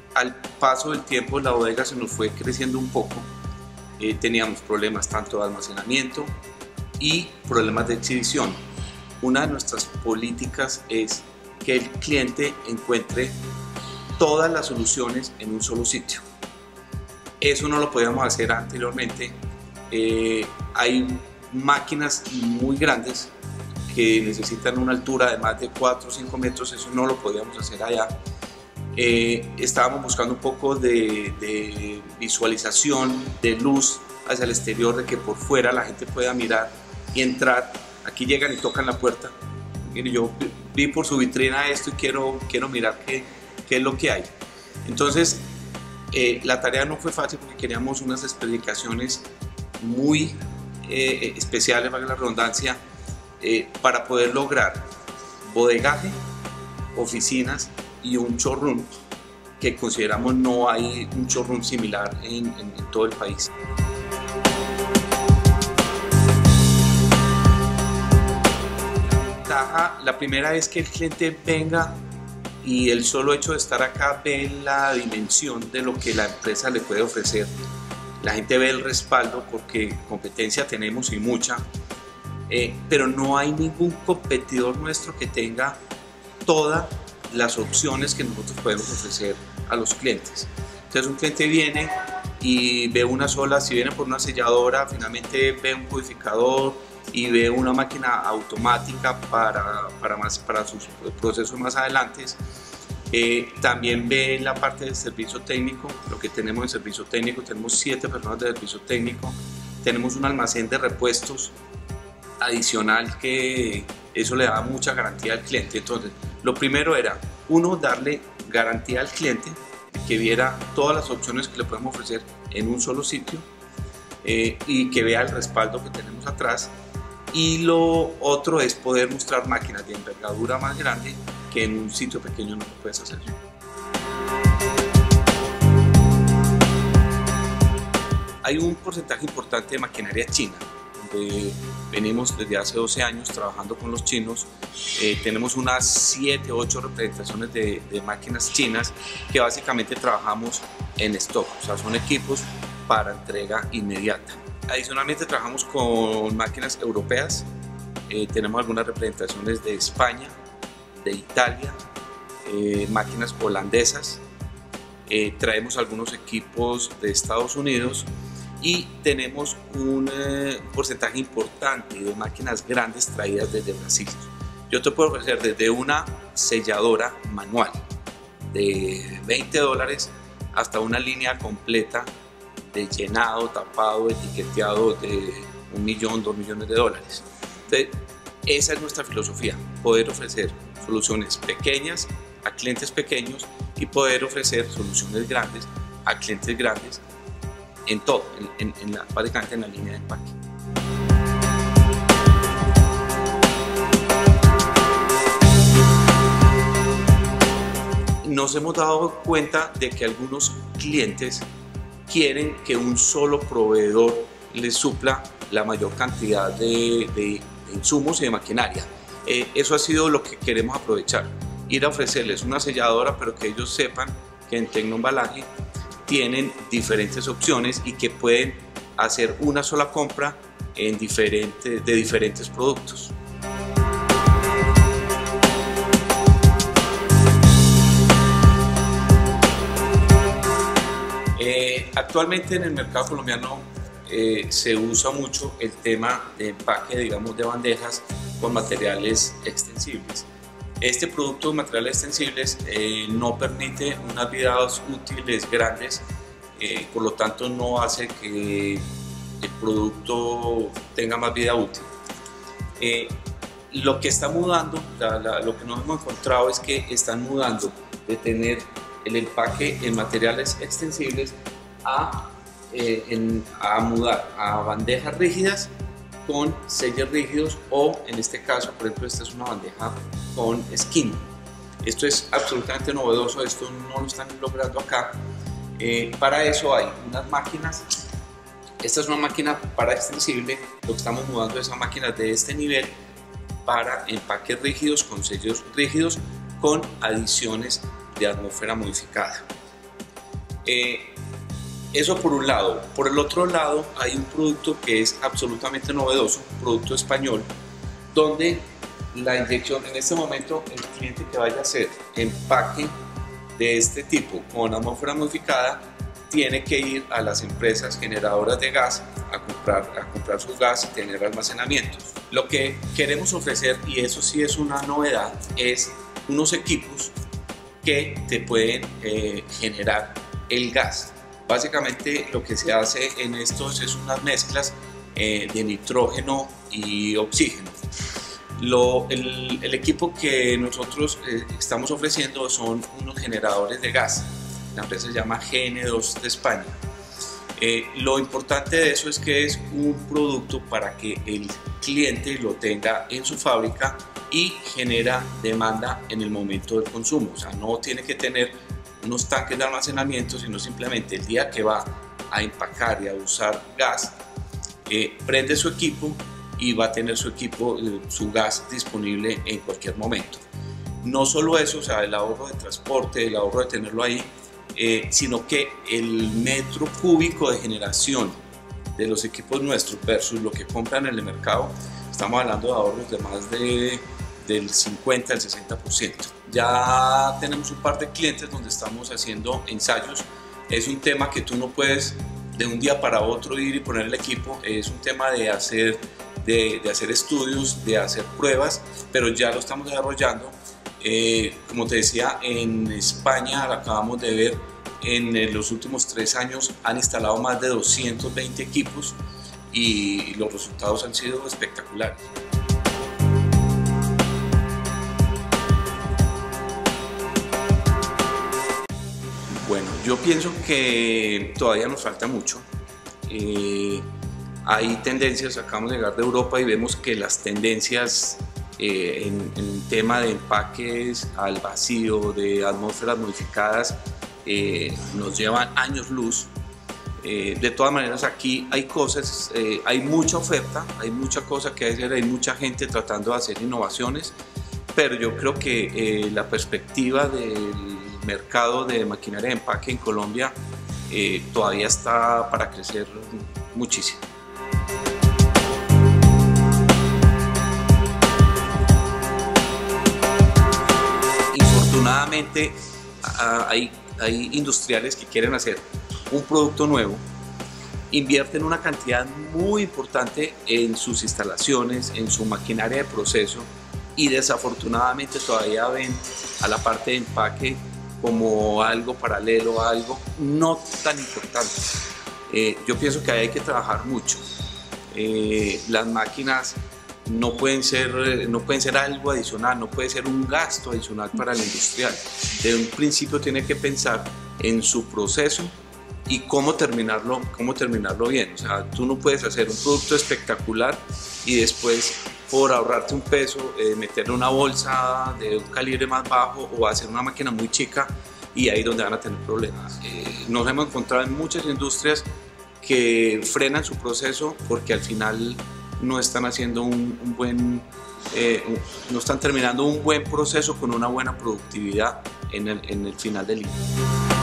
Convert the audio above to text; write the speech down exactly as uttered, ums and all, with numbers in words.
Al paso del tiempo la bodega se nos fue creciendo un poco, eh, teníamos problemas tanto de almacenamiento y problemas de exhibición. Una de nuestras políticas es que el cliente encuentre todas las soluciones en un solo sitio. Eso no lo podíamos hacer anteriormente. Eh, hay máquinas muy grandes que necesitan una altura de más de cuatro o cinco metros, eso no lo podíamos hacer allá. Eh, estábamos buscando un poco de, de visualización, de luz hacia el exterior, de que por fuera la gente pueda mirar y entrar. Aquí llegan y tocan la puerta. Mire, yo vi por su vitrina esto y quiero, quiero mirar qué, qué es lo que hay. Entonces, eh, la tarea no fue fácil porque queríamos unas explicaciones muy eh, especiales, valga la redundancia, eh, para poder lograr bodegaje, oficinas y un showroom, que consideramos no hay un showroom similar en, en, en todo el país. La primera es que el cliente venga y el solo hecho de estar acá ve la dimensión de lo que la empresa le puede ofrecer. La gente ve el respaldo porque competencia tenemos y mucha, eh, pero no hay ningún competidor nuestro que tenga todas las opciones que nosotros podemos ofrecer a los clientes. Entonces un cliente viene y ve una sola, si viene por una selladora, finalmente ve un codificador y ve una máquina automática para, para, más, para sus procesos más adelante. Eh, también ve la parte del servicio técnico, lo que tenemos en servicio técnico, tenemos siete personas de servicio técnico, tenemos un almacén de repuestos adicional que eso le da mucha garantía al cliente. Entonces, lo primero era, uno, darle garantía al cliente, que viera todas las opciones que le podemos ofrecer en un solo sitio eh, y que vea el respaldo que tenemos atrás. Y lo otro es poder mostrar máquinas de envergadura más grande que en un sitio pequeño no lo puedes hacer. Hay un porcentaje importante de maquinaria china. Eh, venimos desde hace doce años trabajando con los chinos, eh, tenemos unas siete u ocho representaciones de, de máquinas chinas que básicamente trabajamos en stock, o sea, son equipos para entrega inmediata. Adicionalmente trabajamos con máquinas europeas, eh, tenemos algunas representaciones de España, de Italia, eh, máquinas holandesas, eh, traemos algunos equipos de Estados Unidos y tenemos un eh, porcentaje importante de máquinas grandes traídas desde Brasil. Yo te puedo ofrecer desde una selladora manual de veinte dólares hasta una línea completa de llenado, tapado, etiqueteado de un millón, dos millones de dólares. Entonces, esa es nuestra filosofía, poder ofrecer soluciones pequeñas a clientes pequeños y poder ofrecer soluciones grandes a clientes grandes en todo, en, en, en la, básicamente en la línea de empaque. Nos hemos dado cuenta de que algunos clientes quieren que un solo proveedor les supla la mayor cantidad de, de, de insumos y de maquinaria. Eh, eso ha sido lo que queremos aprovechar, ir a ofrecerles una selladora, pero que ellos sepan que en Tecnoembalaje tienen diferentes opciones y que pueden hacer una sola compra en diferentes, de diferentes productos. Eh, actualmente en el mercado colombiano eh, se usa mucho el tema de empaque, digamos, de bandejas con materiales extensibles. Este producto de materiales extensibles eh, no permite unas vidas útiles grandes, eh, por lo tanto no hace que el producto tenga más vida útil. Eh, lo que está mudando, la, la, lo que nos hemos encontrado es que están mudando de tener el empaque en materiales extensibles a, eh, en, a mudar a bandejas rígidas con sellos rígidos, o en este caso, por ejemplo, esta es una bandeja con skin. Esto es absolutamente novedoso, esto no lo están logrando acá. Eh, para eso hay unas máquinas. Esta es una máquina para extensible, lo que estamos mudando es a máquinas de este nivel para empaques rígidos con sellos rígidos con adiciones de atmósfera modificada. Eh, eso por un lado. Por el otro lado hay un producto que es absolutamente novedoso, un producto español, donde la inyección, en este momento el cliente que vaya a hacer empaque de este tipo con atmósfera modificada tiene que ir a las empresas generadoras de gas a comprar, a comprar su gas y tener almacenamientos. Lo que queremos ofrecer, y eso sí es una novedad, es unos equipos que te pueden eh, generar el gas. Básicamente lo que se hace en estos es unas mezclas eh, de nitrógeno y oxígeno. Lo, el, el equipo que nosotros eh, estamos ofreciendo son unos generadores de gas. La empresa se llama G N dos de España. Eh, lo importante de eso es que es un producto para que el cliente lo tenga en su fábrica y genera demanda en el momento del consumo. O sea, no tiene que tener unos tanques de almacenamiento, sino simplemente el día que va a empacar y a usar gas, eh, prende su equipo y va a tener su equipo, eh, su gas disponible en cualquier momento. No solo eso, o sea, el ahorro de transporte, el ahorro de tenerlo ahí, eh, sino que el metro cúbico de generación de los equipos nuestros versus lo que compran en el mercado, estamos hablando de ahorros de más de, del cincuenta al sesenta por ciento. Ya tenemos un par de clientes donde estamos haciendo ensayos. Es un tema que tú no puedes de un día para otro ir y poner el equipo, es un tema de hacer, de, de hacer estudios, de hacer pruebas, pero ya lo estamos desarrollando. Eh, como te decía, en España acabamos de ver, en los últimos tres años han instalado más de doscientos veinte equipos y los resultados han sido espectaculares. Bueno, yo pienso que todavía nos falta mucho. Eh, hay tendencias, acabamos de llegar de Europa y vemos que las tendencias eh, en, en tema de empaques al vacío, de atmósferas modificadas, eh, nos llevan años luz. Eh, de todas maneras, aquí hay cosas, eh, hay mucha oferta, hay mucha cosa que hacer, hay mucha gente tratando de hacer innovaciones, pero yo creo que eh, la perspectiva del mercado de maquinaria de empaque en Colombia eh, todavía está para crecer muchísimo. Infortunadamente hay, hay industriales que quieren hacer un producto nuevo, invierten una cantidad muy importante en sus instalaciones, en su maquinaria de proceso, y desafortunadamente todavía ven a la parte de empaque como algo paralelo, algo no tan importante. Eh, yo pienso que ahí hay que trabajar mucho. Eh, las máquinas no pueden ser, no pueden ser algo adicional, no puede ser un gasto adicional para el industrial. Desde un principio tiene que pensar en su proceso y cómo terminarlo, cómo terminarlo bien. O sea, tú no puedes hacer un producto espectacular y después, por ahorrarte un peso, eh, meterle una bolsa de un calibre más bajo o hacer una máquina muy chica, y ahí es donde van a tener problemas. Eh, nos hemos encontrado en muchas industrias que frenan su proceso porque al final no están haciendo un, un buen, eh, un, no están terminando un buen proceso con una buena productividad en el, en el final del día.